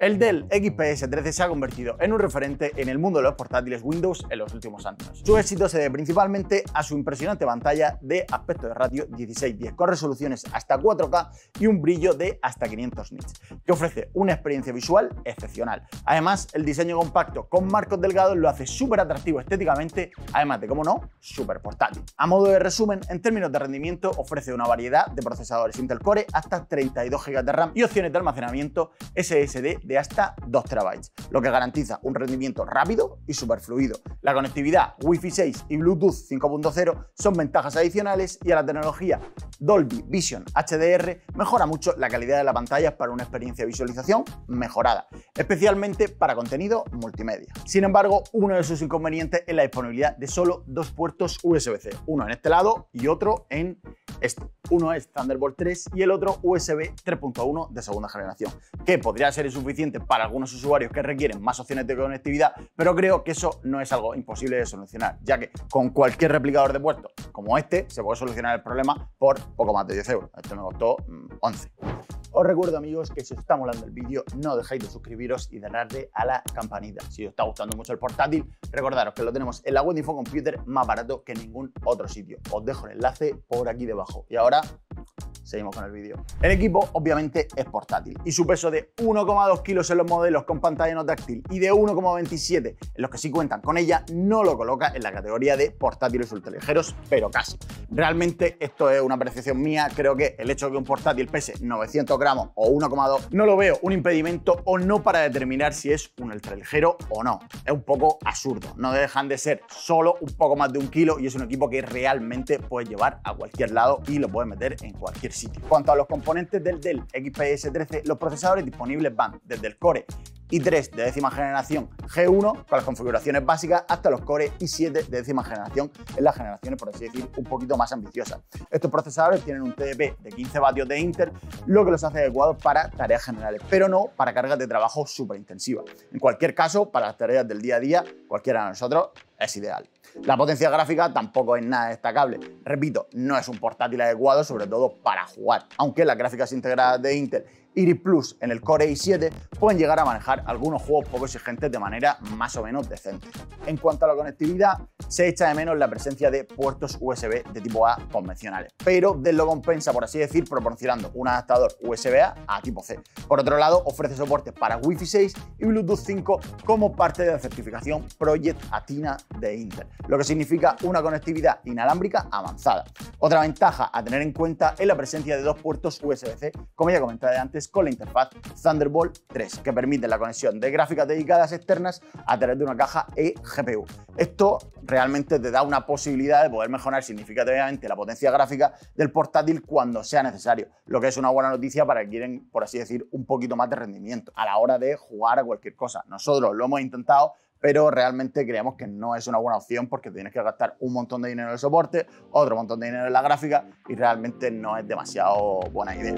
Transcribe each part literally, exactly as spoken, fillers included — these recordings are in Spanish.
El Dell X P S trece se ha convertido en un referente en el mundo de los portátiles Windows en los últimos años. Su éxito se debe principalmente a su impresionante pantalla de aspecto de ratio dieciséis diez con resoluciones hasta cuatro K y un brillo de hasta quinientos nits, que ofrece una experiencia visual excepcional. Además, el diseño compacto con marcos delgados lo hace súper atractivo estéticamente, además de, como no, súper portátil. A modo de resumen, en términos de rendimiento ofrece una variedad de procesadores Intel Core hasta treinta y dos gigas de RAM y opciones de almacenamiento S S D de hasta dos terabytes, lo que garantiza un rendimiento rápido y súper fluido. La conectividad Wi-Fi seis y Bluetooth cinco punto cero son ventajas adicionales y a la tecnología Dolby Vision H D R mejora mucho la calidad de la pantalla para una experiencia de visualización mejorada, especialmente para contenido multimedia. Sin embargo, uno de sus inconvenientes es la disponibilidad de solo dos puertos U S B C, uno en este lado y otro en este. Uno es Thunderbolt tres y el otro U S B tres punto uno de segunda generación, que podría ser insuficiente para algunos usuarios que requieren más opciones de conectividad, pero creo que eso no es algo imposible de solucionar, ya que con cualquier replicador de puertos como este se puede solucionar el problema por poco más de diez euros. Este me costó mmm, once. Os recuerdo, amigos, que si os está molando el vídeo no dejéis de suscribiros y de darle a la campanita. Si os está gustando mucho el portátil, recordaros que lo tenemos en la web de Infocomputer más barato que en ningún otro sitio. Os dejo el enlace por aquí debajo. Y ahora seguimos con el vídeo. El equipo obviamente es portátil y su peso de uno coma dos kilos en los modelos con pantalla no táctil y de uno coma veintisiete en los que sí cuentan con ella no lo coloca en la categoría de portátiles ultraligeros, pero casi. Realmente esto es una apreciación mía, creo que el hecho de que un portátil pese novecientos gramos o uno coma dos no lo veo un impedimento o no para determinar si es un ultraligero o no. Es un poco absurdo, no dejan de ser solo un poco más de un kilo y es un equipo que realmente puedes llevar a cualquier lado y lo puedes meter en cualquier sitio. En cuanto a los componentes del Dell X P S trece, los procesadores disponibles van desde el Core i tres de décima generación G uno con las configuraciones básicas hasta los Core i siete de décima generación en las generaciones, por así decir, un poquito más ambiciosas. Estos procesadores tienen un T D P de quince vatios de Intel, lo que los hace adecuados para tareas generales, pero no para cargas de trabajo súper intensivas. En cualquier caso, para las tareas del día a día, cualquiera de nosotros es ideal. La potencia gráfica tampoco es nada destacable. Repito, no es un portátil adecuado, sobre todo para jugar, aunque las gráficas integradas de Intel Iris Plus en el Core i siete pueden llegar a manejar algunos juegos poco exigentes de manera más o menos decente. En cuanto a la conectividad, se echa de menos la presencia de puertos U S B de tipo A convencionales, pero Dell lo compensa, por así decir, proporcionando un adaptador U S B A a tipo C. Por otro lado, ofrece soporte para Wi-Fi seis y Bluetooth cinco como parte de la certificación Project Athena de Intel, lo que significa una conectividad inalámbrica avanzada. Otra ventaja a tener en cuenta es la presencia de dos puertos U S B C, como ya comenté antes, con la interfaz Thunderbolt tres, que permite la conexión de gráficas dedicadas externas a través de una caja eGPU. Esto realmente te da una posibilidad de poder mejorar significativamente la potencia gráfica del portátil cuando sea necesario, lo que es una buena noticia para que quieren, por así decir, un poquito más de rendimiento a la hora de jugar a cualquier cosa. Nosotros lo hemos intentado, pero realmente creemos que no es una buena opción porque tienes que gastar un montón de dinero en el soporte, otro montón de dinero en la gráfica y realmente no es demasiado buena idea.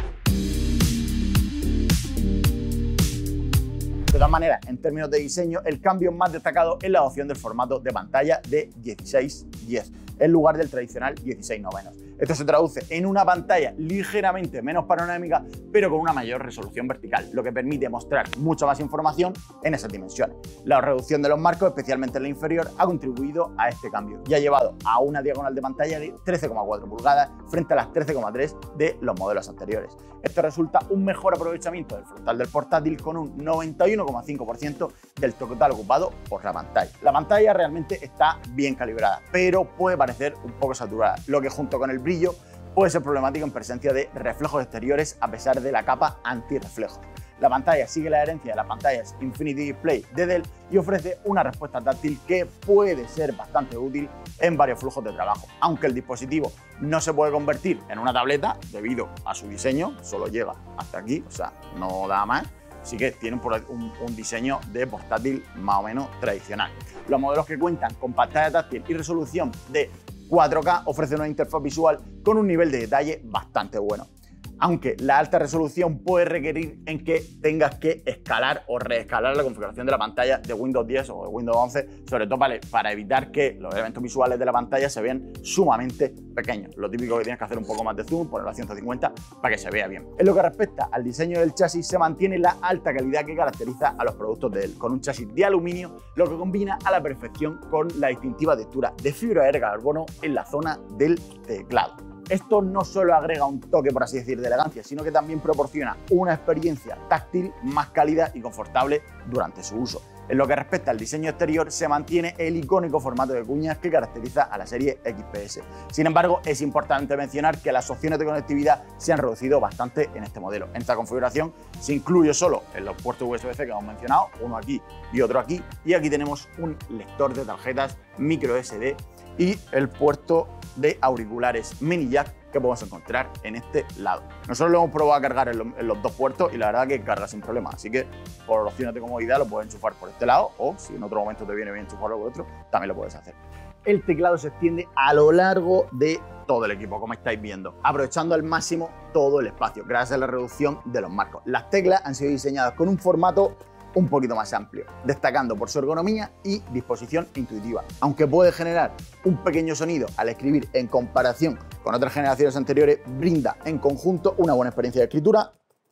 De todas maneras, en términos de diseño, el cambio más destacado es la opción del formato de pantalla de dieciséis diez, en lugar del tradicional dieciséis novenos. Esto se traduce en una pantalla ligeramente menos panorámica, pero con una mayor resolución vertical, lo que permite mostrar mucha más información en esas dimensiones. La reducción de los marcos, especialmente en la inferior, ha contribuido a este cambio y ha llevado a una diagonal de pantalla de trece coma cuatro pulgadas frente a las trece coma tres de los modelos anteriores. Esto resulta un mejor aprovechamiento del frontal del portátil con un noventa y uno coma cinco por ciento del total ocupado por la pantalla. La pantalla realmente está bien calibrada, pero puede parecer un poco saturada, lo que junto con el brillo puede ser problemático en presencia de reflejos exteriores a pesar de la capa antirreflejo. La pantalla sigue la herencia de las pantallas Infinity Display de Dell y ofrece una respuesta táctil que puede ser bastante útil en varios flujos de trabajo, aunque el dispositivo no se puede convertir en una tableta debido a su diseño, solo llega hasta aquí, o sea, no da más. Así que tiene un, un, un diseño de portátil más o menos tradicional. Los modelos que cuentan con pantalla táctil y resolución de cuatro K ofrecen una interfaz visual con un nivel de detalle bastante bueno. aunque la alta resolución puede requerir en que tengas que escalar o reescalar la configuración de la pantalla de Windows diez o de Windows once, sobre todo para, para evitar que los elementos visuales de la pantalla se vean sumamente pequeños. Lo típico que tienes que hacer un poco más de zoom, ponerlo a ciento cincuenta para que se vea bien. En lo que respecta al diseño del chasis, se mantiene la alta calidad que caracteriza a los productos de Dell, con un chasis de aluminio, lo que combina a la perfección con la distintiva textura de fibra de carbono en la zona del teclado. Esto no solo agrega un toque, por así decir, de elegancia, sino que también proporciona una experiencia táctil más cálida y confortable durante su uso. En lo que respecta al diseño exterior, se mantiene el icónico formato de cuñas que caracteriza a la serie X P S. Sin embargo, es importante mencionar que las opciones de conectividad se han reducido bastante en este modelo. En esta configuración se incluye solo en los puertos U S B C que hemos mencionado, uno aquí y otro aquí, y aquí tenemos un lector de tarjetas micro S D y el puerto de auriculares mini jack que podemos encontrar en este lado. Nosotros lo hemos probado a cargar en, lo, en los dos puertos y la verdad que carga sin problema, así que por opciones de comodidad lo puedes enchufar por este lado o si en otro momento te viene bien enchufarlo por otro, también lo puedes hacer. El teclado se extiende a lo largo de todo el equipo, como estáis viendo, aprovechando al máximo todo el espacio, gracias a la reducción de los marcos. Las teclas han sido diseñadas con un formato un poquito más amplio, destacando por su ergonomía y disposición intuitiva. Aunque puede generar un pequeño sonido al escribir en comparación con otras generaciones anteriores, brinda en conjunto una buena experiencia de escritura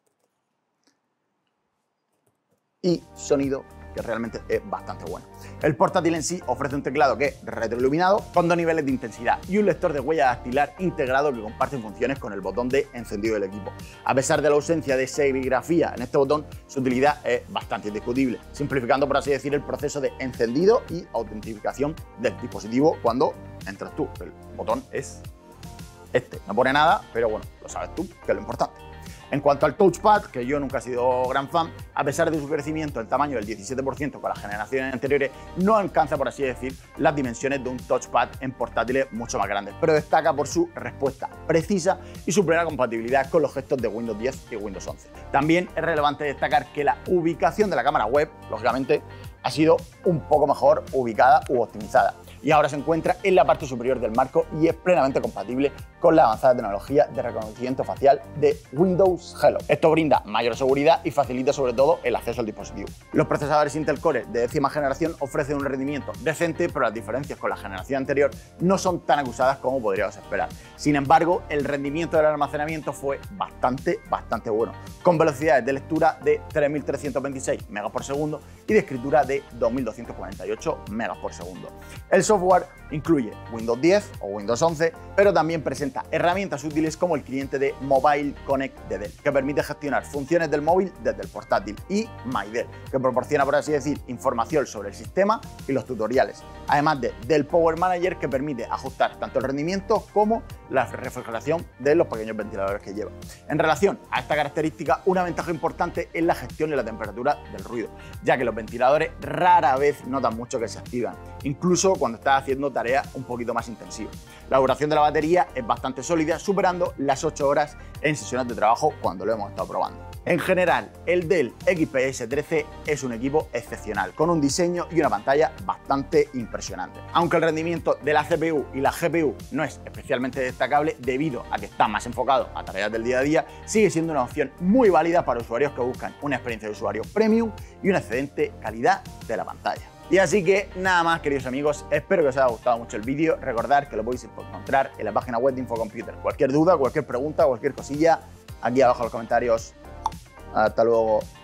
y sonido que realmente es bastante bueno. El portátil en sí ofrece un teclado que es retroiluminado con dos niveles de intensidad y un lector de huella dactilar integrado que comparte funciones con el botón de encendido del equipo. A pesar de la ausencia de serigrafía en este botón, su utilidad es bastante indiscutible, simplificando, por así decir, el proceso de encendido y autentificación del dispositivo cuando entras tú. El botón es este, no pone nada, pero bueno, lo sabes tú, que es lo importante. En cuanto al touchpad, que yo nunca he sido gran fan, a pesar de su crecimiento en tamaño del diecisiete por ciento con las generaciones anteriores, no alcanza, por así decir, las dimensiones de un touchpad en portátiles mucho más grandes, pero destaca por su respuesta precisa y su plena compatibilidad con los gestos de Windows diez y Windows once. También es relevante destacar que la ubicación de la cámara web, lógicamente, ha sido un poco mejor ubicada u optimizada y ahora se encuentra en la parte superior del marco y es plenamente compatible con la avanzada tecnología de reconocimiento facial de Windows Hello. Esto brinda mayor seguridad y facilita sobre todo el acceso al dispositivo. Los procesadores Intel Core de décima generación ofrecen un rendimiento decente, pero las diferencias con la generación anterior no son tan acusadas como podríamos esperar. Sin embargo, el rendimiento del almacenamiento fue bastante, bastante bueno, con velocidades de lectura de tres mil trescientos veintiséis megas por segundo y de escritura de dos mil doscientos cuarenta y ocho megas por segundo. El software incluye Windows diez o Windows once, pero también presenta herramientas útiles como el cliente de Mobile Connect de Dell, que permite gestionar funciones del móvil desde el portátil, y MyDell, que proporciona, por así decir, información sobre el sistema y los tutoriales, además de Dell Power Manager, que permite ajustar tanto el rendimiento como la refrigeración de los pequeños ventiladores que lleva. En relación a esta característica, una ventaja importante es la gestión de la temperatura del ruido, ya que los ventiladores rara vez notan mucho que se activan, incluso cuando estás haciendo tareas un poquito más intensivas. La duración de la batería es bastante sólida, superando las ocho horas en sesiones de trabajo cuando lo hemos estado probando. En general, el Dell X P S trece es un equipo excepcional, con un diseño y una pantalla bastante impresionante. Aunque el rendimiento de la C P U y la G P U no es especialmente destacable debido a que está más enfocado a tareas del día a día, sigue siendo una opción muy válida para usuarios que buscan una experiencia de usuario premium y una excelente calidad de la pantalla. Y así que nada más, queridos amigos, espero que os haya gustado mucho el vídeo. Recordad que lo podéis encontrar en la página web de Infocomputer. Cualquier duda, cualquier pregunta, cualquier cosilla, aquí abajo en los comentarios. Hasta luego.